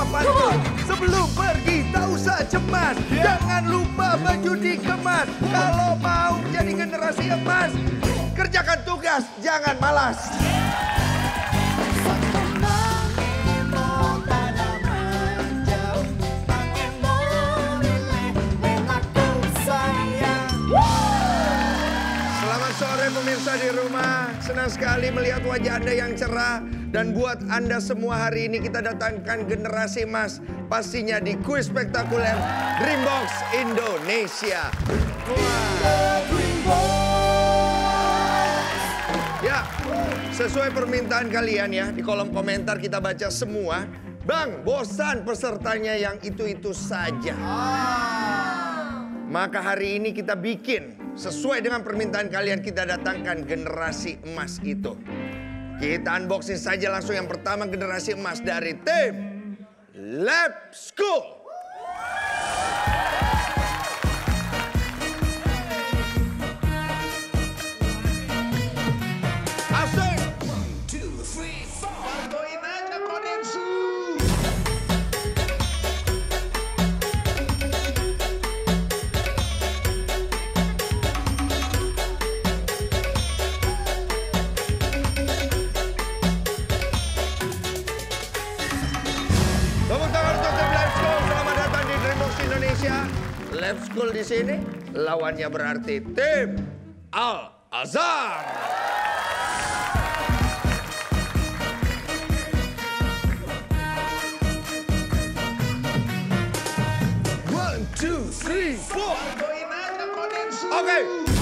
pantun. Sebelum pergi tak usah cemas. Jangan lupa baju dikemas. Kalau mau jadi generasi emas, kerjakan tugas, jangan malas. Selamat sore pemirsa di rumah. Senang sekali melihat wajah Anda yang cerah. Dan buat Anda semua hari ini kita datangkan generasi emas. Pastinya di kuis spektakuler Dreambox Indonesia. Ya, sesuai permintaan kalian ya. Di kolom komentar kita baca semua. Bang, bosan pesertanya yang itu-itu saja. Maka hari ini kita bikin sesuai dengan permintaan kalian, kita datangkan generasi emas itu. Kita unboxing saja langsung yang pertama, generasi emas dari tim Lab School. Asik. 1, 2, 3, 4. Bantuin aja Konensu. Tepuk tangan untuk tim Lab School. Selamat datang di Dreambox Indonesia. Lab School di sini lawannya berarti tim Al-Azhar. One, two, three, four. Oke.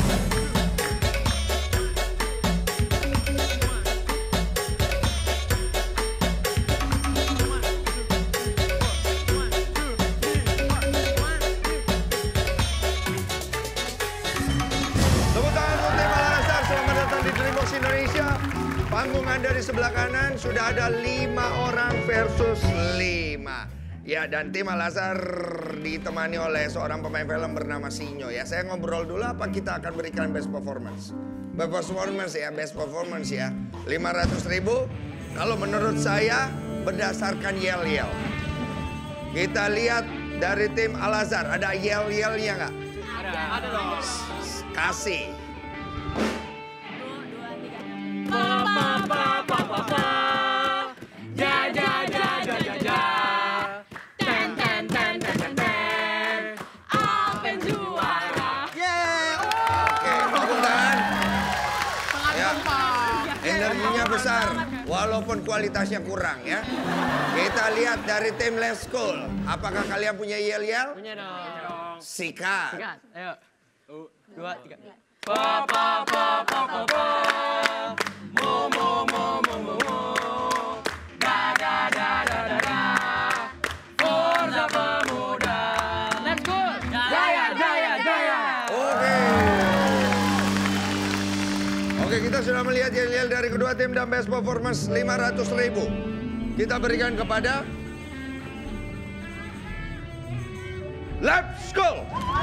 Indonesia, panggung Anda di sebelah kanan sudah ada 5 orang versus 5. Ya, dan tim Al-Azhar ditemani oleh seorang pemain film bernama Sinyo ya. Saya ngobrol dulu apa kita akan berikan best performance. Best performance ya. 500.000 kalau menurut saya berdasarkan yel-yel. Kita lihat dari tim Al-Azhar ada yel-yelnya nggak? Ada dong. Kasih. Energinya besar, walaupun kualitasnya kurang ya. Kita lihat dari tim Lab School. Apakah kalian punya yel-yel? Punya dong. Sikat. Sikat, ayo. 2, 3. Forza Pemuda. Let's go. Jaya, jaya, jaya. Oke, kita sudah melihat yel-yel dari kedua tim dan best performance 500.000. Kita berikan kepada Lab School.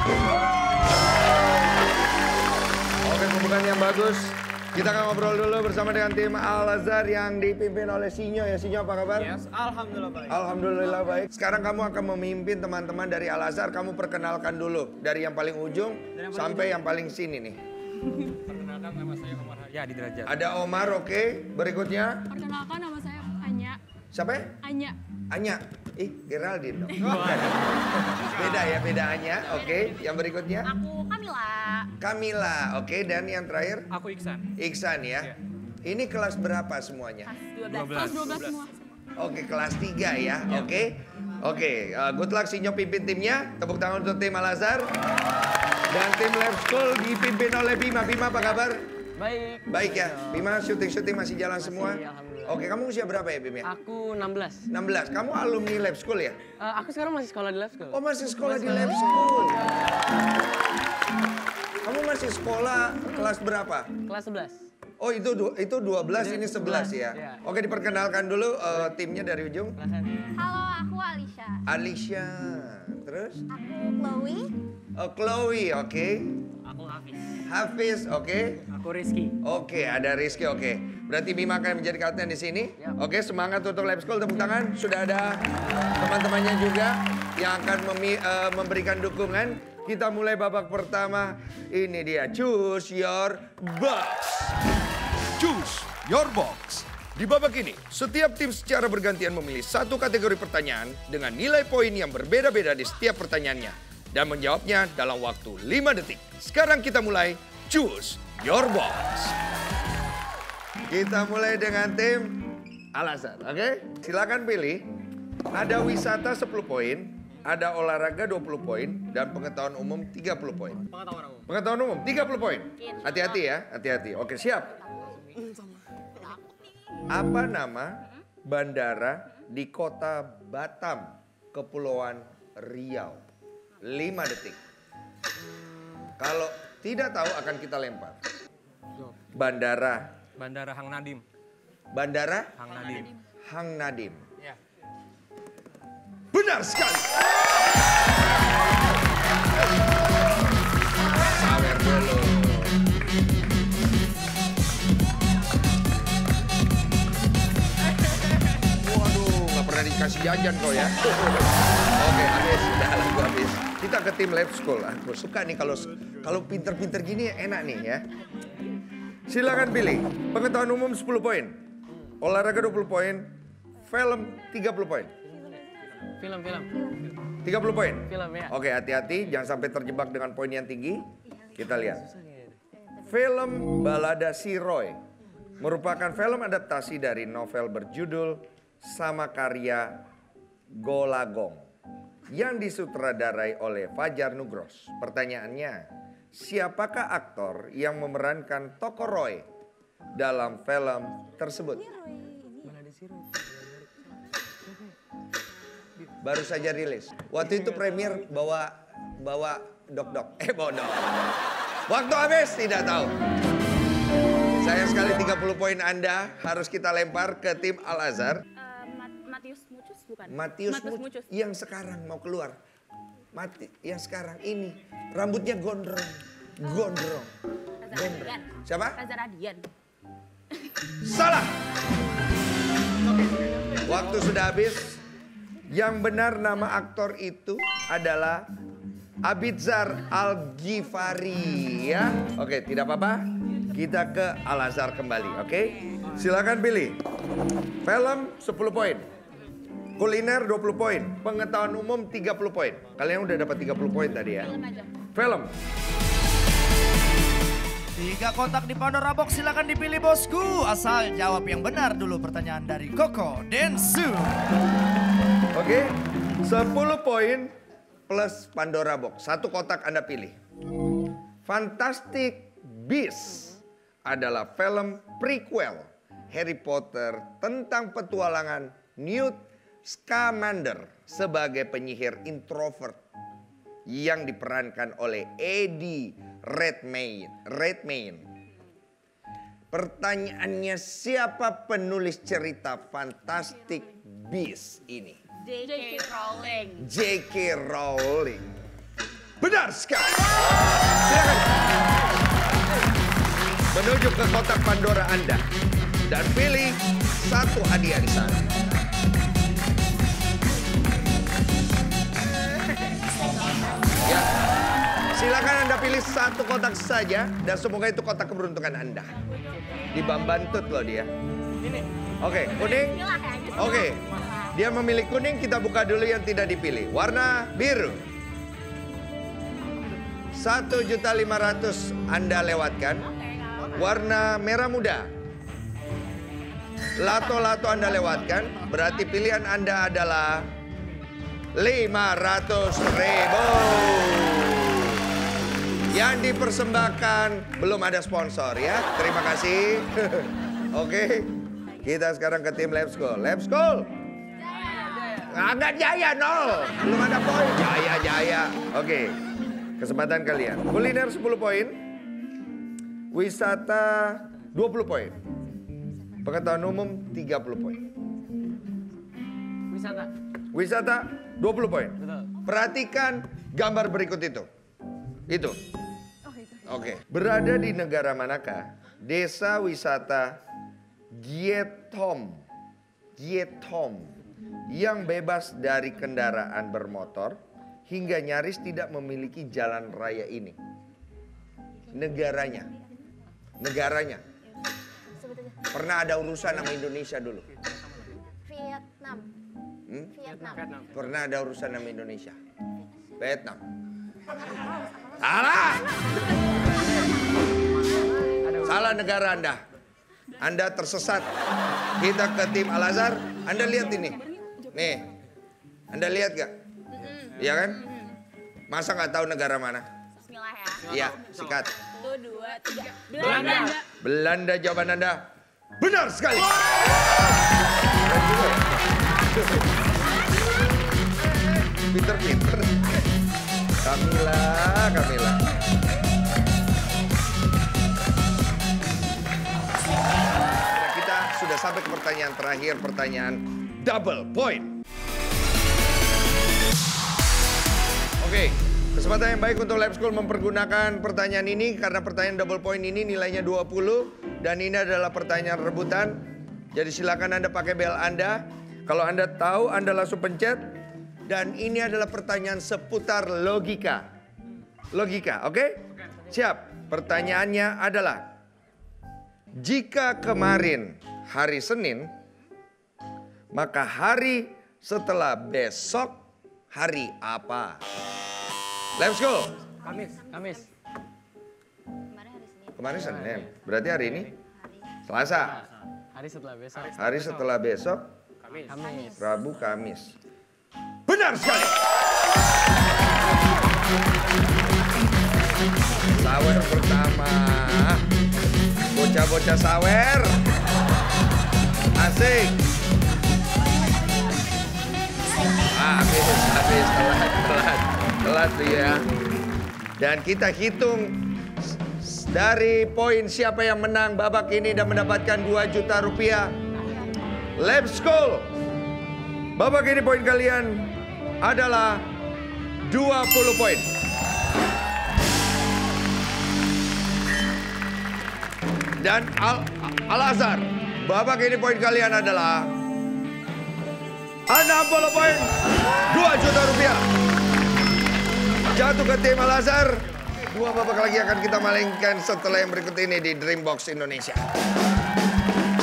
Oke, pembukaan yang bagus. Kita akan ngobrol dulu bersama dengan tim Al-Azhar yang dipimpin oleh Sinyo ya. Sinyo, apa kabar? Yes, alhamdulillah baik. Alhamdulillah baik. Sekarang kamu akan memimpin teman-teman dari Al-Azhar. Kamu perkenalkan dulu dari yang paling ujung sampai yang paling sini nih. Perkenalkan nama saya Omar Hadi Derajat. Ada Omar, oke. Berikutnya. Perkenalkan nama saya Anya. Siapa ya? Anya. Anya. Geraldine dong. Beda ya, beda Anya. Oke. Yang berikutnya. Aku Kamila. Kamila, oke. Dan yang terakhir? Aku Iksan. Iksan ya. Ini kelas berapa semuanya? Kelas 12 semua. Oke, kelas 3 ya. Oke. Oke, good luck Sinyo pimpin timnya. Tepuk tangan untuk tim Al-Azhar. Dan tim Lab School dipimpin oleh Bima. Bima, apa kabar? Baik. Baik ya. Bima, syuting-syuting masih jalan semua? Alhamdulillah. Oke, kamu usia berapa ya, Bim ya? Aku 16. 16. Kamu alumni Lab School ya? Aku sekarang masih sekolah di Lab School. Oh, masih sekolah di Lab School. Kamu masih sekolah kelas berapa? Kelas 11. Oh, itu 12, ini 11 ya. Iya. Oke, diperkenalkan dulu timnya dari ujung. Halo, aku Alisha. Alicia. Terus? Aku Chloe. Oh, Chloe, oke. Aku Hafiz. Hafiz, oke. Aku Rizky. Oke, ada Rizky, oke. Berarti Bima akan menjadi kapten di sini. Oke, semangat untuk Lab School, tepuk tangan. Sudah ada teman-temannya juga yang akan memberikan dukungan. Kita mulai babak pertama. Ini dia, choose your box. Choose your box. Di babak ini, setiap tim secara bergantian memilih satu kategori pertanyaan dengan nilai poin yang berbeda-beda di setiap pertanyaannya. Dan menjawabnya dalam waktu 5 detik. Sekarang kita mulai choose your box. Kita mulai dengan tim Al-Azhar, oke? Silakan pilih. Ada wisata 10 poin, ada olahraga 20 poin, dan pengetahuan umum 30 poin. Pengetahuan umum 30 poin. Hati-hati ya, hati-hati. Oke, siap. Apa nama bandara di kota Batam, Kepulauan Riau? 5 detik. Kalau tidak tahu akan kita lempar. Bandara Hang Nadim. Bandara Hang Nadim. Hang Nadim. Ya. Benar sekali. Sawer dulu. Waduh, nggak pernah dikasih jajan kau ya. Oke, habis. Udah lagu habis. Kita ke tim Lab School. Aku suka nih kalau pinter-pinter gini enak nih ya. Silakan pilih. Pengetahuan umum 10 poin. Olahraga 20 poin. Film 30 poin. Film. 30 poin. Film ya. Oke, hati-hati jangan sampai terjebak dengan poin yang tinggi. Kita lihat. Film Balada Si Roy merupakan film adaptasi dari novel berjudul Sama Karya Golagong yang disutradarai oleh Fajar Nugros. Pertanyaannya, siapakah aktor yang memerankan tokoh Roy dalam film tersebut? Baru saja rilis. Waktu itu premier bawa dok-dok. Bawa dok. Waktu habis tidak tahu. Sayang sekali 30 poin Anda harus kita lempar ke tim Al-Azhar. Matius Mucus bukan? Matius Mucus yang sekarang mau keluar. Yang sekarang ini rambutnya gondrong. Gondrong. Siapa? Reza Radian. Salah. Waktu sudah habis. Yang benar nama aktor itu adalah Abidzar Al-Ghifari ya. Oke, tidak apa-apa. Kita ke Al-Azhar kembali, oke? Silakan pilih. Film 10 poin. Kuliner 20 poin. Pengetahuan umum 30 poin. Kalian udah dapat 30 poin tadi ya. Film. 3 kotak di Pandora Box, silakan dipilih bosku. Asal jawab yang benar dulu pertanyaan dari Koko Densu. Oke, 10 poin plus Pandora Box. 1 kotak Anda pilih. Fantastic Beasts adalah film prequel Harry Potter tentang petualangan Newt Scamander sebagai penyihir introvert yang diperankan oleh Eddie Redmayne. Pertanyaannya, siapa penulis cerita Fantastic Beasts ini? J.K. Rowling. J.K. Rowling. Benar sekali. Silakan menuju ke kotak Pandora Anda dan pilih 1 hadiah di sana. Ya, silakan Anda pilih 1 kotak saja dan semoga itu kotak keberuntungan Anda. Di Bambantut loh dia. Oke, kuning. Oke. Dia memilih kuning, kita buka dulu yang tidak dipilih. Warna biru. 1.500.000 Anda lewatkan. Warna merah muda. Lato-lato Anda lewatkan. Berarti pilihan Anda adalah 500.000. Yang dipersembahkan belum ada sponsor ya. Terima kasih. Oke. Kita sekarang ke tim Lab School. Lab School. Agak Jaya 0. Belum ada poin. Jaya. Oke. Kesempatan kalian. Kuliner 10 poin. Wisata 20 poin. Pengetahuan umum 30 poin. Wisata 20 poin. Betul. Perhatikan gambar berikut itu. Itu. Oke. Berada di negara manakah desa wisata Gyetom yang bebas dari kendaraan bermotor hingga nyaris tidak memiliki jalan raya ini? Negaranya. Sebut aja. Pernah ada urusan sama Indonesia dulu? Vietnam. Vietnam. Pernah ada urusan sama Indonesia? Vietnam. Salah! Salah negara Anda. Anda tersesat. Kita ke tim Al-Azhar. Anda lihat ini. Nih. Anda lihat gak? Iya kan? Masa gak tahu negara mana? Bismillah ya. Iya, sikat. 1, 2, 3. Belanda. Belanda jawaban Anda. Benar sekali. Pinter. Kamila. Kita sudah sampai ke pertanyaan terakhir, pertanyaan double point. Oke, kesempatan yang baik untuk Lab School mempergunakan pertanyaan ini karena pertanyaan double point ini nilainya 20 dan ini adalah pertanyaan rebutan. Jadi silakan Anda pakai bel Anda. Kalau Anda tahu, Anda langsung pencet. Dan ini adalah pertanyaan seputar logika. Logika, oke? Siap. Pertanyaannya adalah, jika kemarin hari Senin, maka hari setelah besok hari apa? Let's go. Kamis. Kemarin hari Senin. Kemarin Senin, berarti hari ini Selasa. Hari setelah besok. Hari setelah besok, Kamis. Rabu, Kamis. Benar sekali. Sawer pertama. Bocah-bocah sawer. Asik. Habis. Telat tuh ya. Dan kita hitung dari poin siapa yang menang babak ini dan mendapatkan 2 juta rupiah. Lab School. Babak ini poin kalian adalah 20 poin. Dan Al-Azhar, babak ini poin kalian adalah 60 poin, 2 juta rupiah. Jatuh ke tim Al-Azhar. 2 babak lagi akan kita mainkan setelah yang berikut ini di Dreambox Indonesia.